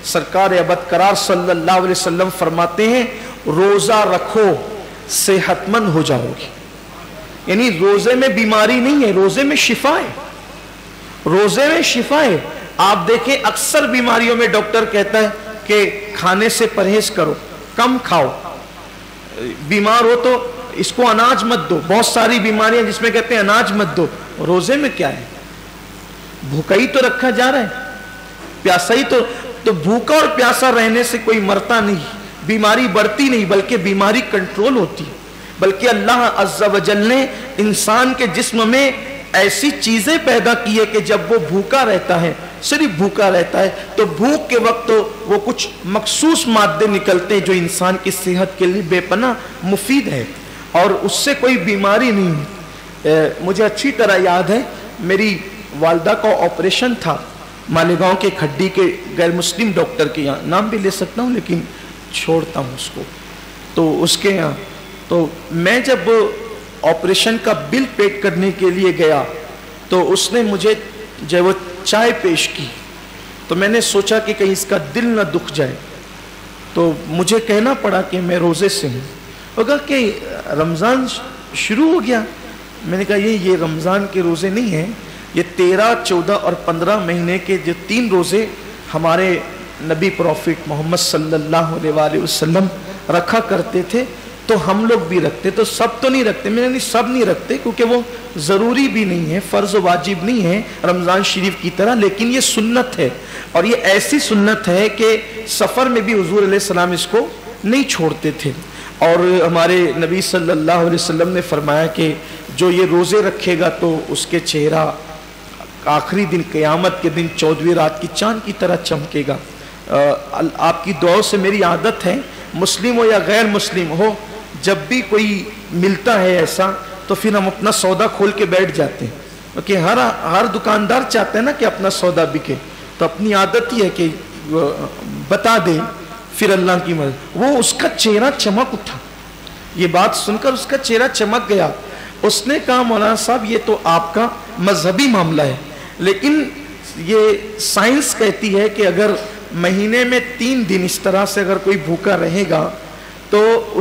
सरकार अबद करार सल्लल्लाहु अलैहि वसल्लम फरमाते हैं रोजा रखो सेहतमंद हो जाओगे। यानी रोजे में बीमारी नहीं है, रोजे में शिफा है, रोजे में शिफा है। आप देखें अक्सर बीमारियों में डॉक्टर कहता है कि खाने से परहेज करो, कम खाओ, बीमार हो तो इसको अनाज मत दो। बहुत सारी बीमारियां जिसमें कहते हैं अनाज मत दो, रोजे में क्या है, भूखा ही तो रखा जा रहा है, प्यासा ही तो भूखा और प्यासा रहने से कोई मरता नहीं, बीमारी बढ़ती नहीं, बल्कि बीमारी कंट्रोल होती है। बल्कि अल्लाह अज़्ज़ा वजल ने इंसान के जिस्म में ऐसी चीजें पैदा की है कि जब वो भूखा रहता है, सिर्फ भूखा रहता है, तो भूख के वक्त तो वो कुछ मखसूस मादे निकलते हैं जो इंसान की सेहत के लिए बेपनाह मुफीद है और उससे कोई बीमारी नहीं। मुझे अच्छी तरह याद है, मेरी वालदा का ऑपरेशन था मालेगांव के खड्डी के गैर मुस्लिम डॉक्टर के यहाँ, नाम भी ले सकता हूँ लेकिन छोड़ता हूँ उसको, तो उसके यहाँ तो मैं जब ऑपरेशन का बिल पेड करने के लिए गया तो उसने मुझे जब वो चाय पेश की तो मैंने सोचा कि कहीं इसका दिल न दुख जाए, तो मुझे कहना पड़ा कि मैं रोज़े से हूँ। वो कहा कि रमज़ान शुरू हो गया। मैंने कहा ये रमज़ान के रोज़े नहीं हैं, ये 13, 14 और 15 महीने के जो 3 रोज़े हमारे नबी प्रॉफिट मोहम्मद सल्लल्लाहु अलैहि वसल्लम रखा करते थे, तो हम लोग भी रखते। तो सब तो नहीं रखते, मैंने नहीं सब नहीं रखते क्योंकि वो ज़रूरी भी नहीं है, फ़र्ज़ वाजिब नहीं है रमज़ान शरीफ की तरह, लेकिन ये सुन्नत है। और ये ऐसी सुन्नत है कि सफ़र में भी हुज़ूर अलैहिस्सलाम इसको नहीं छोड़ते थे। और हमारे नबी सल्लल्लाहु अलैहि वसल्लम ने फरमाया कि जो ये रोज़े रखेगा तो उसके चेहरा आखिरी दिन क़यामत के दिन 14वीं रात की चाँद की तरह चमकेगा। आपकी दुआओं से मेरी आदत है, मुस्लिम हो या गैर मुस्लिम हो, जब भी कोई मिलता है ऐसा तो फिर हम अपना सौदा खोल के बैठ जाते हैं, क्योंकि हर दुकानदार चाहते हैं ना कि अपना सौदा बिके, तो अपनी आदत ही है कि बता दे, फिर अल्लाह की मदद। वो उसका चेहरा चमक उठा, ये बात सुनकर उसका चेहरा चमक गया। उसने कहा मौलाना साहब ये तो आपका मजहबी मामला है, लेकिन ये साइंस कहती है कि अगर महीने में 3 दिन इस तरह से अगर कोई भूखा रहेगा तो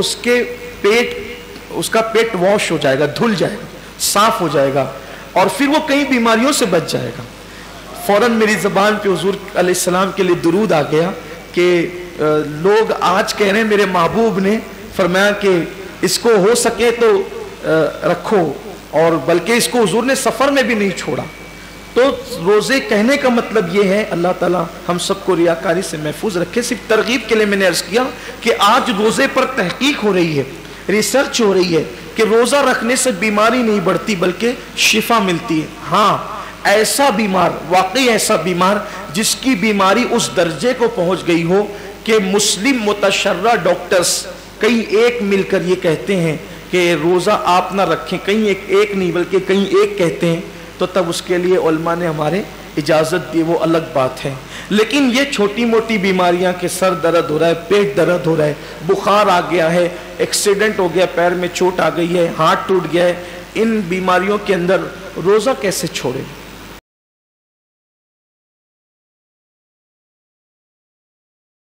उसका पेट वॉश हो जाएगा, धुल जाएगा, साफ हो जाएगा और फिर वो कई बीमारियों से बच जाएगा। फौरन मेरी ज़बान पे हुजूर अलैहिस्सलाम के लिए दुरूद आ गया कि लोग आज कह रहे हैं मेरे महबूब ने फरमाया कि इसको हो सके तो रखो, और बल्कि इसको हुजूर ने सफ़र में भी नहीं छोड़ा। तो रोज़े कहने का मतलब ये है, अल्लाह ताला हम सबको रियाकारी से महफूज रखे। सिर्फ तरगीब के लिए मैंने अर्ज़ किया कि आज रोज़े पर तहकीक हो रही है, रिसर्च हो रही है कि रोज़ा रखने से बीमारी नहीं बढ़ती बल्कि शिफा मिलती है। हाँ, ऐसा बीमार, वाकई ऐसा बीमार जिसकी बीमारी उस दर्जे को पहुँच गई हो कि मुस्लिम मुतशर्रा डॉक्टर्स कई एक मिलकर ये कहते हैं कि रोज़ा आप ना रखें, कहीं एक नहीं बल्कि कहीं एक कहते हैं, तो तब उसके लिए उलमा ने हमारे इजाज़त दी, वो अलग बात है। लेकिन ये छोटी मोटी बीमारियां कि सर दर्द हो रहा है, पेट दर्द हो रहा है, बुखार आ गया है, एक्सीडेंट हो गया, पैर में चोट आ गई है, हाथ टूट गया है, इन बीमारियों के अंदर रोज़ा कैसे छोड़ें?